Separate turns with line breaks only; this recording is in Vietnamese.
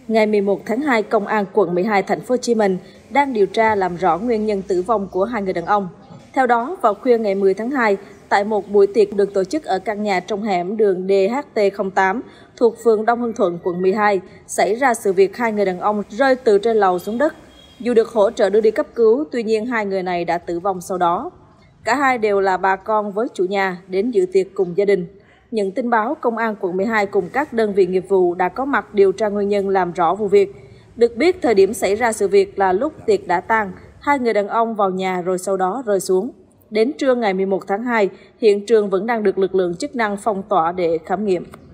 Ngày 11 tháng 2, Công an quận 12 thành phố Hồ Chí Minh đang điều tra làm rõ nguyên nhân tử vong của hai người đàn ông. Theo đó, vào khuya ngày 10 tháng 2, tại một buổi tiệc được tổ chức ở căn nhà trong hẻm đường DHT08 thuộc phường Đông Hưng Thuận, quận 12, xảy ra sự việc hai người đàn ông rơi từ trên lầu xuống đất. Dù được hỗ trợ đưa đi cấp cứu, tuy nhiên hai người này đã tử vong sau đó. Cả hai đều là bà con với chủ nhà đến dự tiệc cùng gia đình. Nhận tin báo, Công an quận 12 cùng các đơn vị nghiệp vụ đã có mặt điều tra nguyên nhân làm rõ vụ việc. Được biết, thời điểm xảy ra sự việc là lúc tiệc đã tan, hai người đàn ông vào nhà rồi sau đó rơi xuống. Đến trưa ngày 11 tháng 2, hiện trường vẫn đang được lực lượng chức năng phong tỏa để khám nghiệm.